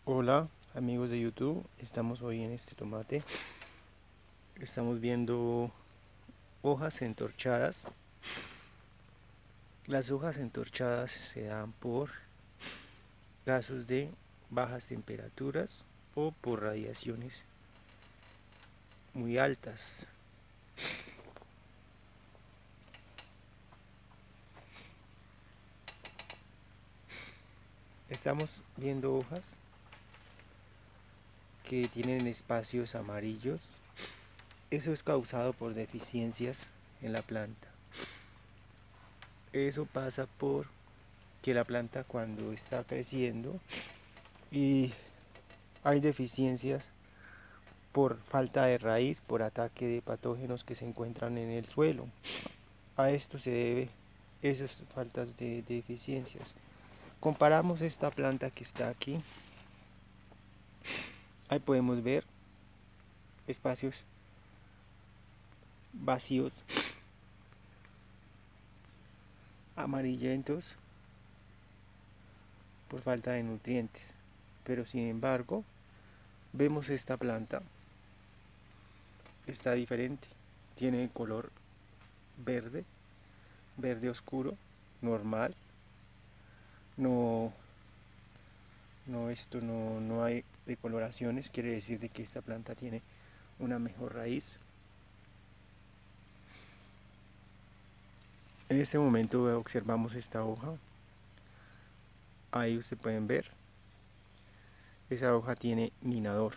Hola amigos de YouTube, estamos hoy en este tomate. Estamos viendo hojas entorchadas. Las hojas entorchadas se dan por casos de bajas temperaturas o por radiaciones muy altas. Estamos viendo hojas que tienen espacios amarillos. Eso es causado por deficiencias en la planta. Eso pasa por que la planta, cuando está creciendo y hay deficiencias por falta de raíz, por ataque de patógenos que se encuentran en el suelo. A esto se debe esas faltas de deficiencias. Comparamos esta planta que está aquí. Ahí podemos ver espacios vacíos, amarillentos por falta de nutrientes. Pero sin embargo, vemos esta planta, está diferente. Tiene color verde, verde oscuro, normal. No no hay decoloraciones, quiere decir de que esta planta tiene una mejor raíz. En este momento observamos esta hoja. Ahí ustedes pueden ver, esa hoja tiene minador.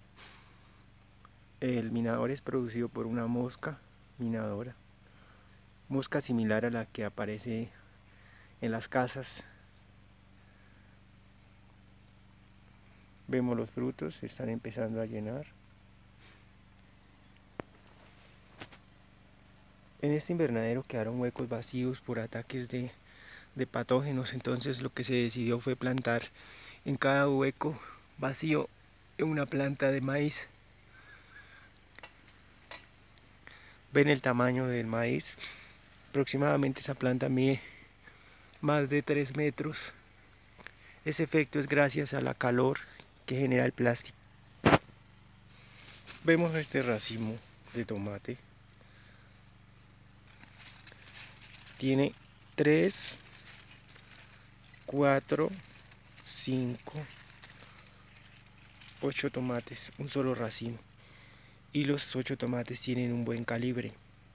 El minador es producido por una mosca minadora, mosca similar a la que aparece en las casas. Vemos los frutos, se están empezando a llenar. En este invernadero quedaron huecos vacíos por ataques de patógenos, entonces lo que se decidió fue plantar en cada hueco vacío una planta de maíz. Ven el tamaño del maíz, aproximadamente esa planta mide más de 3 metros. Ese efecto es gracias a la calor que genera el plástico. Vemos este racimo de tomate. Tiene 3, 4, 5, 8 tomates, un solo racimo. Y los 8 tomates tienen un buen calibre.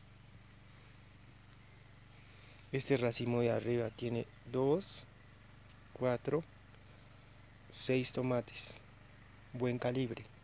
Este racimo de arriba tiene 2, 4, 6 tomates, buen calibre.